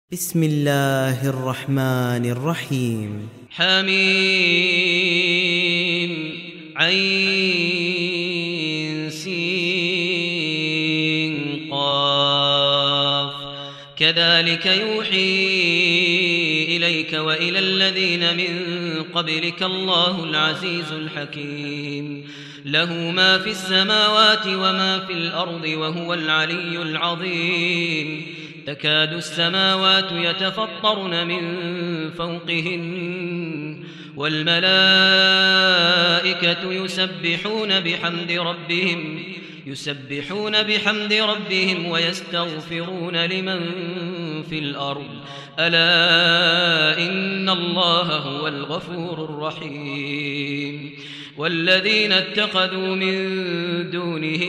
بسم الله الرحمن الرحيم. حميم عين سين قاف كذلك يوحي إليك وإلى الذين من قبلك الله العزيز الحكيم له ما في السماوات وما في الأرض وهو العلي العظيم تكاد السماوات يتفطرن من فوقهن والملائكة يسبحون بحمد ربهم ويستغفرون لمن في الأرض ألا إن الله هو الغفور الرحيم والذين اتخذوا من دونه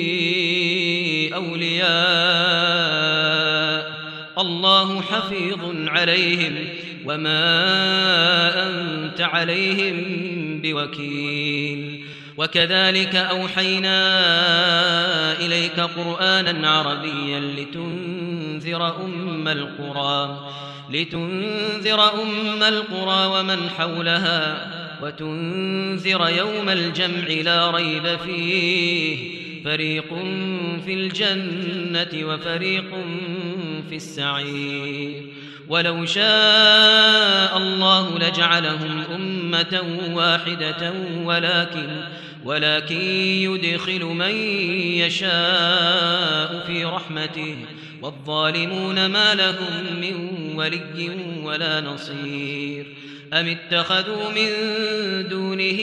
أولياء الله حفيظ عليهم وما أنت عليهم بوكيل وكذلك أوحينا إليك قرآنا عربيا لتنذر أم القرى ومن حولها وتنذر يوم الجمع لا ريب فيه فريق في الجنة وفريق في السعير ولو شاء الله لجعلهم أمة واحدة ولكن يدخل من يشاء في رحمته والظالمون ما لهم من ولي ولا نصير أم اتخذوا من دونه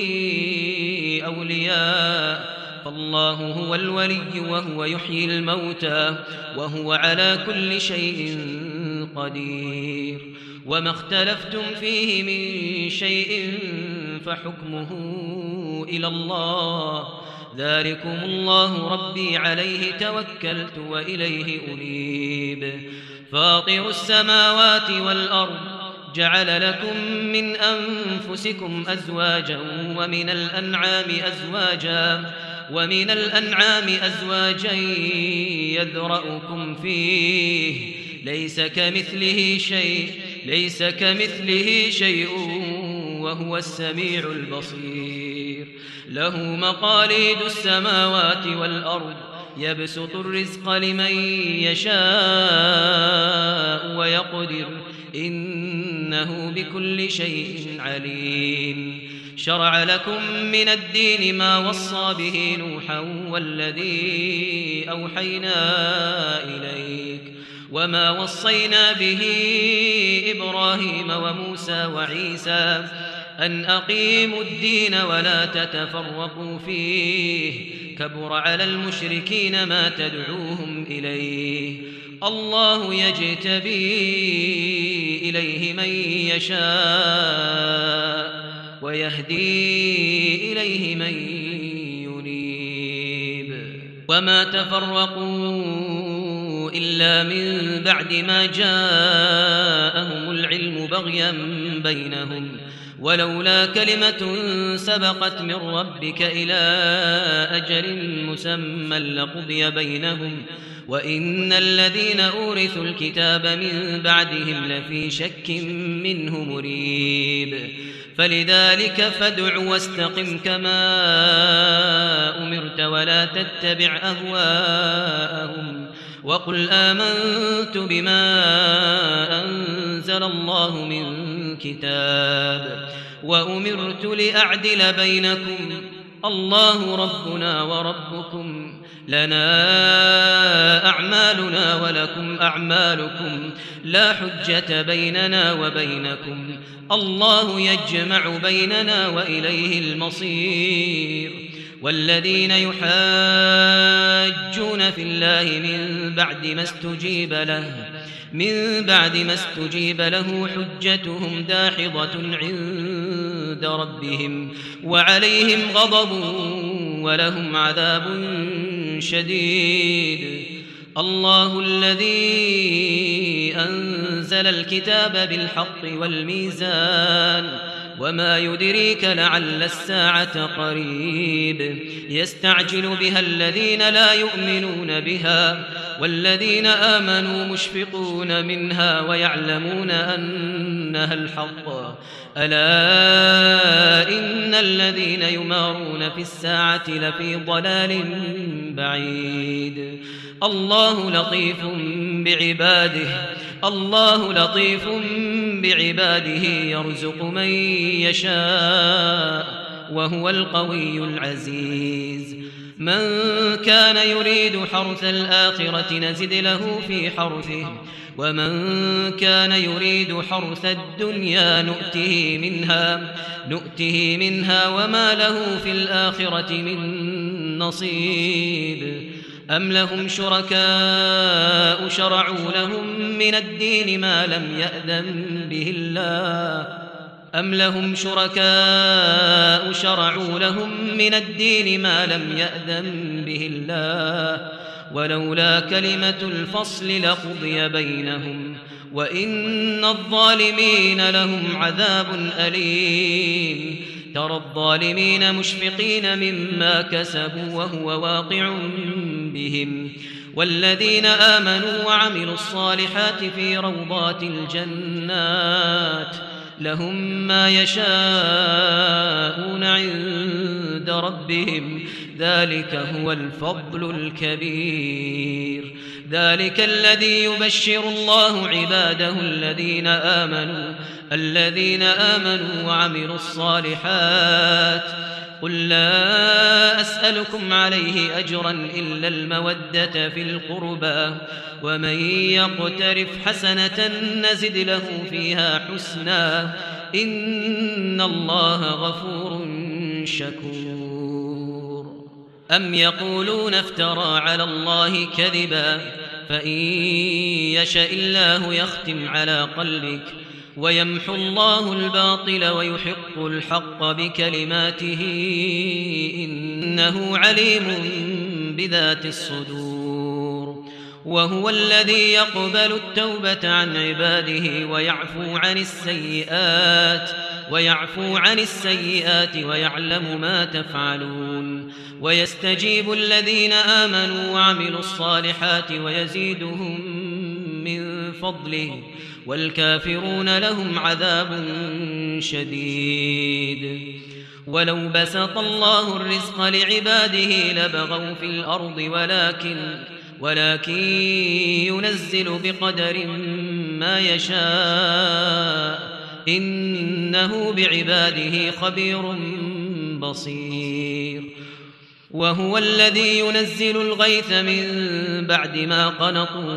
أولياء فالله هو الولي وهو يحيي الموتى وهو على كل شيء قدير وما اختلفتم فيه من شيء فحكمه إلى الله ذلكم الله ربي عليه توكلت وإليه أنيب فاطر السماوات والأرض جعل لكم من أنفسكم أزواجا ومن الأنعام أزواجا يذرأكم فيه ليس كمثله شيء وهو السميع البصير له مقاليد السماوات والأرض يبسط الرزق لمن يشاء ويقدر إنه بكل شيء عليم شرع لكم من الدين ما وصى به نوحا والذي أوحينا إليك وما وصينا به إبراهيم وموسى وعيسى أن أقيموا الدين ولا تتفرقوا فيه كبر على المشركين ما تدعوهم إليه الله يجتبي إليه من يشاء ويهدي إليه من ينيب وما تفرقوا إلا من بعد ما جاءهم العلم بغيا بينهم ولولا كلمة سبقت من ربك إلى أجل مسمى لقضي بينهم وإن الذين أورثوا الكتاب من بعدهم لفي شك منه مريب فلذلك فادع واستقم كما أمرت ولا تتبع أهواءهم وقل آمنت بما أنزل الله من كتاب وأمرت لأعدل بينكم الله ربنا وربكم لنا أعمالنا ولكم أعمالكم لا حجة بيننا وبينكم الله يجمع بيننا وإليه المصير والذين يحاجون في الله من بعد ما استجيب له حجتهم داحضة عند ربهم وعليهم غضب ولهم عذاب شديد الله الذي أنزل الكتاب بالحق والميزان وما يدريك لعل الساعة قريب يستعجل بها الذين لا يؤمنون بها والذين آمنوا مشفقون منها ويعلمون أنها الحق ألا إن الذين يمارون في الساعة لفي ضلال بعيد الله لطيف بعباده يرزق من يشاء وهو القوي العزيز من كان يريد حرث الآخرة نزد له في حرثه ومن كان يريد حرث الدنيا نؤته منها وما له في الآخرة من نصيب أم لهم شركاء شرعوا لهم من الدين ما لم يأذن به الله ولولا كلمة الفصل لقضي بينهم وإن الظالمين لهم عذاب أليم ترى الظالمين مشفقين مما كسبوا وهو واقع بهم والذين آمنوا وعملوا الصالحات في روضات الجنات لهم ما يشاءون عند ربهم ذلك هو الفضل الكبير ذلك الذي يبشر الله عباده الذين آمنوا وعملوا الصالحات قل لا أسألكم عليه أجرا إلا المودة في القربى ومن يقترف حسنة نزد له فيها حسنا إن الله غفور شكور أم يقولون افترى على الله كذبا فإن يشاء الله يختم على قلبك ويمحو الله الباطل ويحق الحق بكلماته إنه عليم بذات الصدور وهو الذي يقبل التوبة عن عباده ويعفو عن السيئات ويعلم ما تفعلون ويستجيب الذين آمنوا وعملوا الصالحات ويزيدهم من فضله والكافرون لهم عذاب شديد ولو بسط الله الرزق لعباده لبغوا في الأرض ولكن ينزل بقدر ما يشاء إنه بعباده خبير بصير وهو الذي ينزل الغيث من بعد ما قنطوا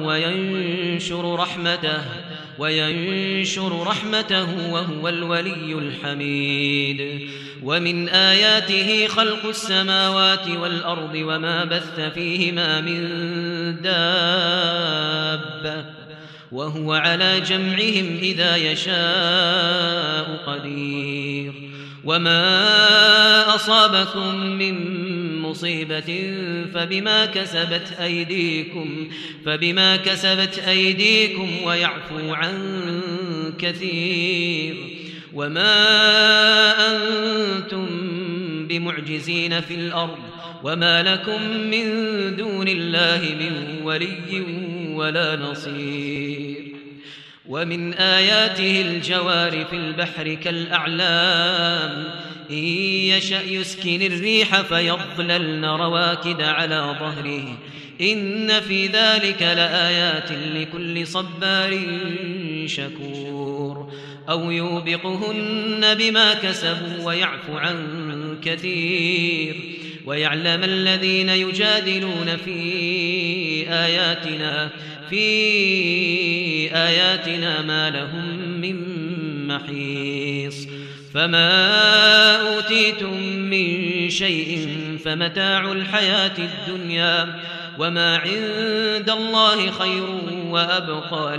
وينشر رحمته وهو الولي الحميد ومن آياته خلق السماوات والأرض وما بث فيهما من دابة وهو على جمعهم إذا يشاء قدير وما أصابكم من مصيبة فبما كسبت أيديكم ويعفو عن كثير وما أنتم بمعجزين في الأرض وما لكم من دون الله من ولي ولا نصير ومن آياته الجوار في البحر كالأعلام إن يشأ يسكن الريح فيظللن رواكد على ظهره إن في ذلك لآيات لكل صبار شكور أو يوبقهن بما كسبوا ويعفو عن كثير ويعلم الذين يجادلون في آياتنا ما لهم من محيص فما أوتيتم من شيء فمتاع الحياة الدنيا وما عند الله خير وأبقى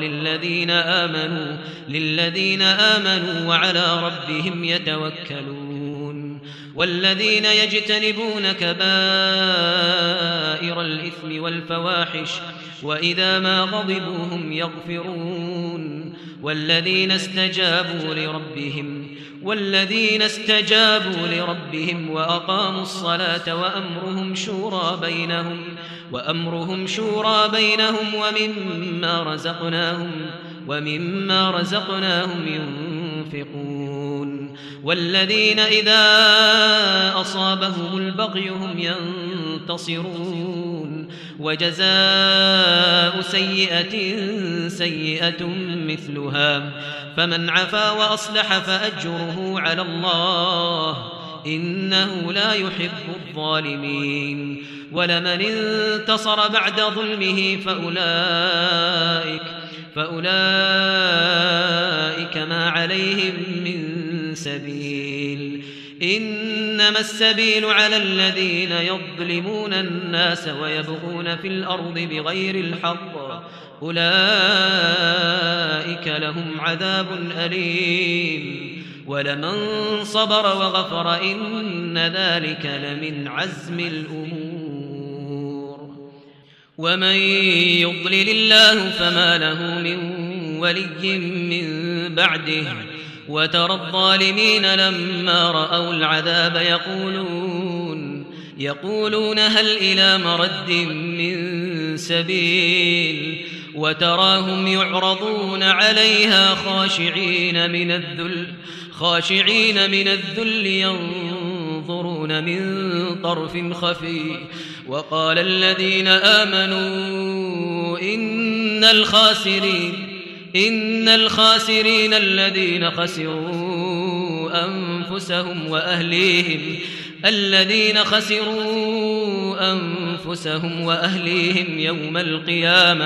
للذين آمنوا وعلى ربهم يتوكلون والذين يجتنبون كبائر الإثم والفواحش وإذا ما غضبوا هم يغفرون والذين استجابوا لربهم والذين استجابوا لربهم وأقاموا الصلاة وأمرهم شورى بينهم ومما رزقناهم ينفقون والذين إذا أصابهم البغي هم ينتصرون وجزاء سيئة مثلها فمن عفا وأصلح فأجره على الله إنه لا يحب الظالمين ولمن انتصر بعد ظلمه فأولئك ما عليهم من سبيل إنما السبيل على الذين يظلمون الناس ويبغون في الأرض بغير الحق أولئك لهم عذاب أليم ولمن صبر وغفر إن ذلك لمن عزم الأمور ومن يضلل الله فما له من ولي من بعده وترى الظالمين لما رأوا العذاب يقولون هل إلى مرد من سبيل وتراهم يعرضون عليها خاشعين من الذل ينظرون من طرف خفي وقال الذين آمنوا إن الخاسرين الذين خسروا أنفسهم وأهليهم يوم القيامة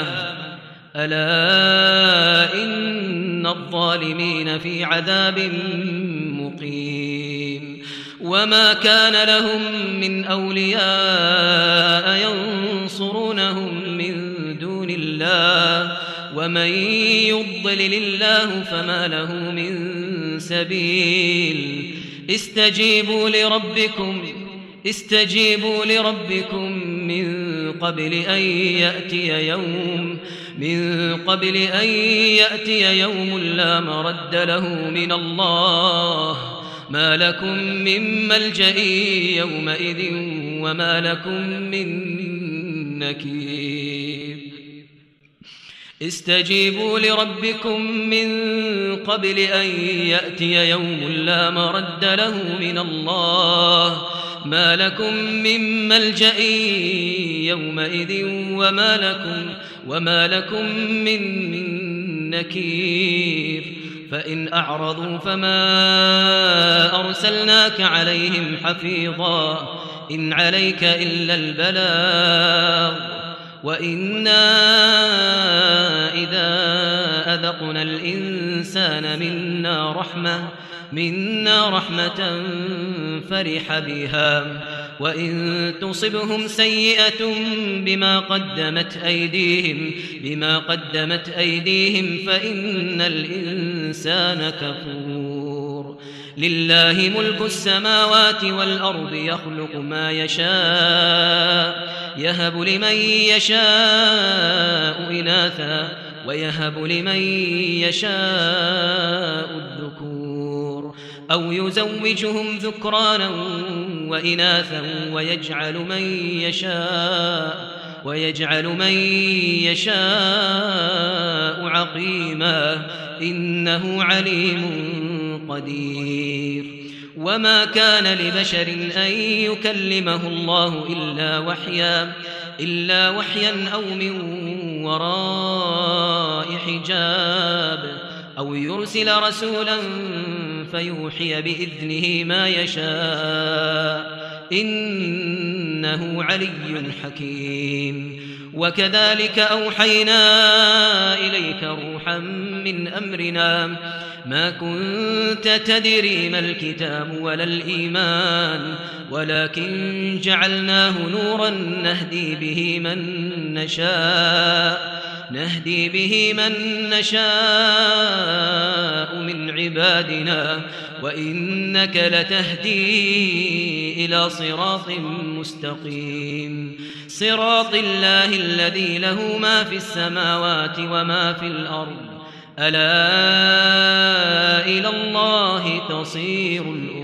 ألا إن الظالمين في عذاب مقيم وما كان لهم من أولياء ينصرونهم من دون الله ومن يضلل الله فما له من سبيل استجيبوا لربكم من قبل أن يأتي يوم لا مرد له من الله ما لكم من ملجأ يومئذ وما لكم من نكير استجيبوا لربكم من قبل أن يأتي يوم لا مرد له من الله ما لكم من ملجأ يومئذ وما لكم من نكير فإن أعرضوا فما أرسلناك عليهم حفيظا إن عليك إلا البلاغ وإنا إذا أذقنا الإنسان منا رحمة فرح بها وإن تصبهم سيئة بما قدمت أيديهم فإن الإنسان كفور لله ملك السماوات والأرض يخلق ما يشاء يهب لمن يشاء إناثا ويهب لمن يشاء الذكور أو يزوجهم ذكرانا وإناثا ويجعل من يشاء عقيما إنه عليم قدير وما كان لبشر أن يكلمه الله إلا وحيا أو من وراء حجاب أو يرسل رسولا فيوحي بإذنه ما يشاء إنه علي حكيم وكذلك أوحينا إليك روحا من أمرنا ما كنت تدري ما الكتاب ولا الإيمان ولكن جعلناه نورا نهدي به من نشاء من عبادنا وإنك لتهدي إلى صراط مستقيم صراط الله الذي له ما في السماوات وما في الأرض ألا إلى الله تصير الأمور.